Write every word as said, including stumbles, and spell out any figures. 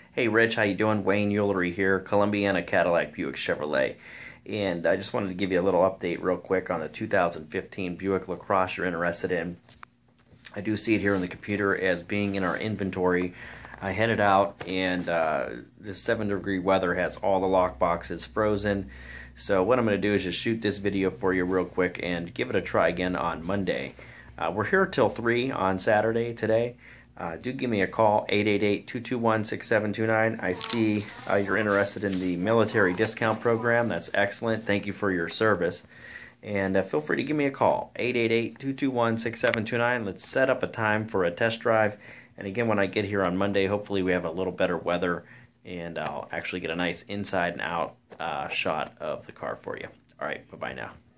Hey Rich, how you doing? Wayne Eulery here, Columbiana Cadillac Buick Chevrolet. And I just wanted to give you a little update real quick on the two thousand fifteen Buick LaCrosse you're interested in. I do see it here on the computer as being in our inventory. I headed out and uh, the seven degree weather has all the lock boxes frozen. So what I'm going to do is just shoot this video for you real quick and give it a try again on Monday. Uh, we're here till three on Saturday today. Uh, do give me a call, eight eight eight, two two one, six seven two nine. I see uh, you're interested in the military discount program. That's excellent. Thank you for your service. And uh, feel free to give me a call, eight eight eight, two two one, six seven two nine. Let's set up a time for a test drive. And again, when I get here on Monday, hopefully we have a little better weather and I'll actually get a nice inside and out uh, shot of the car for you. All right, bye-bye now.